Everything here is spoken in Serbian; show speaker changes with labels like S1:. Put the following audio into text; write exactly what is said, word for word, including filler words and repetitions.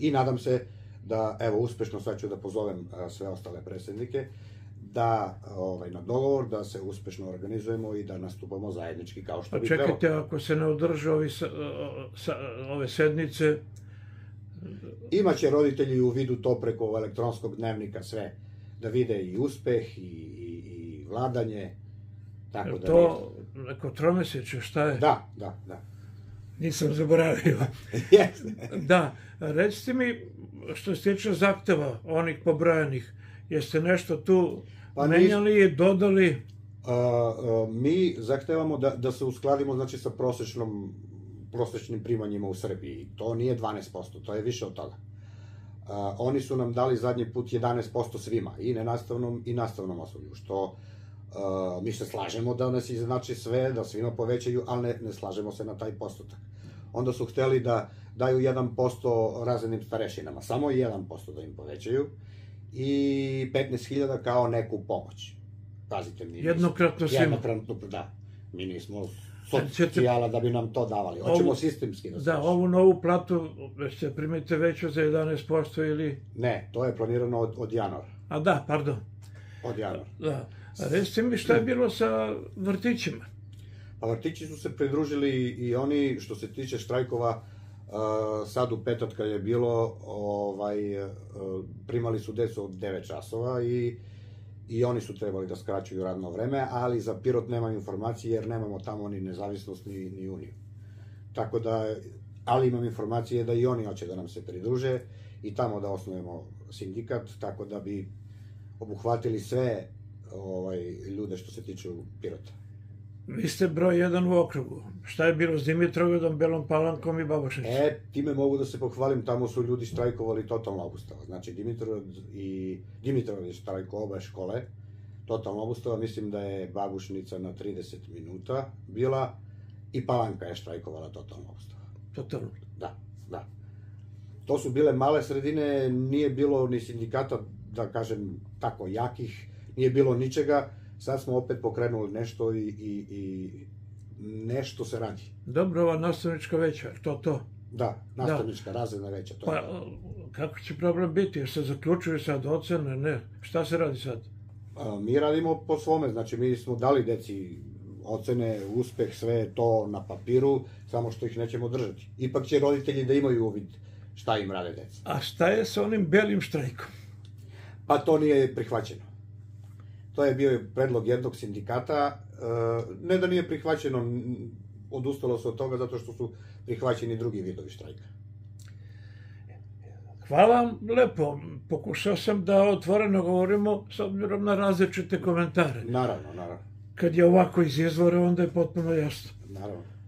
S1: I nadam se da, evo, uspešno sad ću da pozovem sve ostale predsednike, da na dogovor, da se uspešno organizujemo i da nastupamo zajednički kao što bi trebalo.
S2: A čekajte, ako se ne održe ove sednice...
S1: Imaće roditelji u vidu to preko elektronskog dnevnika sve, da vide i uspeh i vladanje, tako da...
S2: To neko tromeseče, šta je?
S1: Da, da, da.
S2: Nisam zaboravio. Da, recite mi, što se tiče zahteva, onih pobrojanih, jeste nešto tu menjali i dodali?
S1: Mi zahtevamo da se uskladimo, znači, sa prosečnim primanjima u Srbiji. To nije dvanaest posto, to je više od toga. Oni su nam dali zadnji put jedanaest posto svima, i nenastavnom i nastavnom osoblju, što mi se slažemo da nas izjednači sve, da svima povećaju, ali ne slažemo se na taj postotak. Onda su hteli da daju jedan posto razrednim starešinama, samo jedan posto da im povećaju, i petnaest hiljada kao neku pomoć. Pazite, mi...
S2: Jednokratno svima?
S1: Jednokratno, da. Mi nismo socijala da bi nam to davali. Hoćemo sistemski da se...
S2: Da, ovu novu platu, ste primite veću za jedanaest posto ili...
S1: Ne, to je planirano od januara.
S2: A da, pardon.
S1: Od januara.
S2: Da. Recite mi šta je bilo sa vrtićima?
S1: Pa vrtići su se pridružili i oni, što se tiče štrajkova, sad u petak kad je bilo, primali su decu od devet časova i oni su trebali da skraćuju radno vreme, ali za Pirot nema informacije jer nemamo tamo ni nezavisnost ni uniju. Tako da, ali imam informacije da i oni hoće da nam se pridruže i tamo da osnovimo sindikat, tako da bi obuhvatili sve ljude što se tiču Pirota.
S2: Vi ste broj jedan u okrugu. Šta je bilo s Dimitrovgrad, Belom Palankom i Babušnicom?
S1: E, time mogu da se pohvalim, tamo su ljudi štrajkovali totalno obustava. Znači, Dimitrovgrad je štrajko oba škole, totalno obustava, mislim da je Babušnica na trideset minuta bila i Palanka je štrajkovala totalno obustava.
S2: Totalno?
S1: Da, da. To su bile male sredine, nije bilo ni sindikata, da kažem, tako jakih, nije bilo ničega. Sad smo opet pokrenuli nešto i nešto se radi.
S2: Dobro, ova nastavnička veća, je to to?
S1: Da, nastavnička razredna veća.
S2: Pa, kako će problem biti? Jer se zaključuju sad ocene, ne? Šta se radi sad?
S1: Mi radimo po svome, znači mi smo dali deci ocene, uspeh, sve to na papiru, samo što ih nećemo držati. Ipak će roditelji da imaju uvid šta im rade deca.
S2: A šta je sa onim belim štrajkom?
S1: Pa to nije prihvaćeno. To je bio predlog jednog sindikata, ne da nije prihvaćeno, odustalo se od toga zato što su prihvaćeni drugi vidovi štrajka.
S2: Hvala vam lepo, pokušao sam da otvoreno govorimo s obzirom na različite komentare.
S1: Naravno, naravno.
S2: Kad je ovako iz izvora, onda je potpuno jasno.
S1: Naravno.